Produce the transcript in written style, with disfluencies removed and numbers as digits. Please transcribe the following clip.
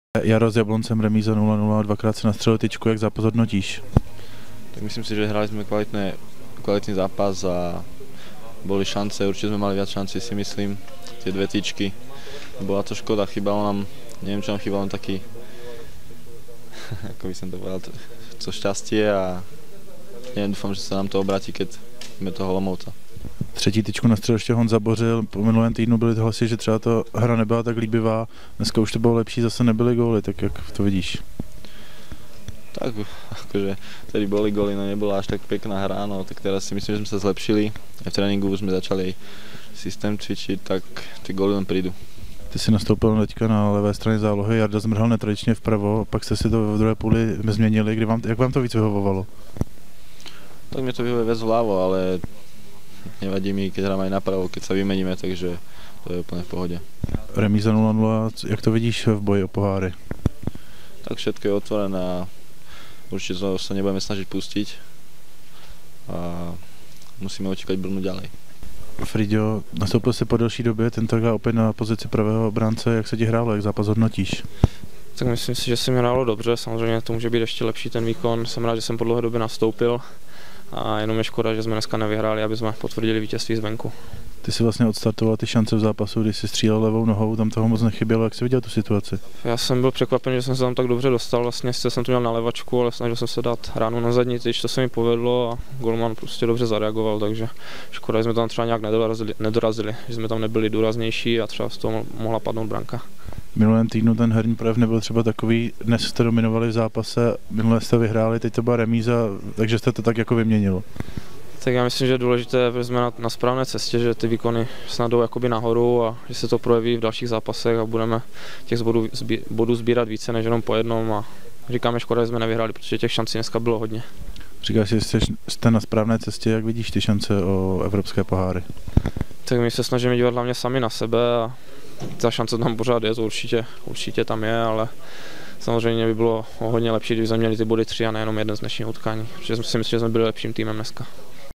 Jaro s Jabloncem remíza 0-0, dvakrát se nastřelil tyčku, jak zápas hodnotíš? Tak myslím si, že hrali sme kvalitný zápas a boli šance, určite sme mali viac šancí, si myslím, tie dve tyčky. Bola to škoda, chýbalo nám, neviem čo nám chýbalo, taký, ako by som to povedal, to šťastie a neviem, dúfam, že sa nám to obráti, keď sme toho Olomouca. Třetí tyčku nastřelil ještě Honza Bořil, po minulém týdnu byly hlasy, že třeba ta hra nebyla tak líbivá, dneska už to bylo lepší, zase nebyly góly, tak jak to vidíš? Tak akože vtedy boli góly, no nebola až tak pekná hra, no tak teraz si myslím, že sme sa zlepšili. Aj v tréninku už sme začali systém cvičiť, tak ty góly len prídu. Ty jsi nastoupil teďka na levé straně zálohy, Jarda zmrhal netradičně vpravo, pak jste si to v druhé půli změnili, jak vám to víc vyhovovalo? Tak mi to vyhovuje viac vľavo, ale nevadí mi, keď hráme aj napravo, keď sa vymeníme, takže to je úplne v pohode. Remíza 0-0, jak to vidíš v boji o poháry? Tak všetko je otvorené a určite sa nebudeme snažiť pustiť a musíme očekať Brnu ďalej. Friďo, nastoupil jsi po delší době, tentokrát opět na pozici pravého obránce, jak se ti hrálo, jak zápas hodnotíš? Tak myslím si, že se mi hrálo dobře, samozřejmě to může být ještě lepší ten výkon, jsem rád, že jsem po dlouhé době nastoupil a jenom je škoda, že jsme dneska nevyhráli, aby jsme potvrdili vítězství zvenku. Ty jsi vlastně odstartoval ty šance v zápasu, když jsi střílel levou nohou, tam toho moc nechybělo, jak jsi viděl tu situaci? Já jsem byl překvapen, že jsem se tam tak dobře dostal, vlastně jsem to měl na levačku, ale snažil jsem se dát ránu na zadní tyč, to se mi povedlo a golman prostě dobře zareagoval, takže škoda, že jsme tam třeba nějak nedorazili, že jsme tam nebyli důraznější a třeba z toho mohla padnout branka. V minulém týdnu ten herní projev nebyl třeba takový, dnes jste dominovali v zápase, minule jste vyhráli, teď to byla remíza, takže jste to tak jako vyměnilo. Tak já myslím, že je důležité, že jsme na správné cestě, že ty výkony snad jdou jakoby nahoru a že se to projeví v dalších zápasech a budeme těch bodů sbírat více než jenom po jednom a říkáme škoda, že jsme nevyhráli, protože těch šancí dneska bylo hodně. Říkáš, že jste na správné cestě, jak vidíš ty šance o evropské poháry? Tak my se snažíme dívat hlavně sami na sebe a ta šance tam pořád je, to určitě tam je, ale samozřejmě by bylo hodně lepší, když jsme měli ty body 3 a nejenom jeden z dnešního utkání, protože si myslím, že jsme byli lepším týmem dneska.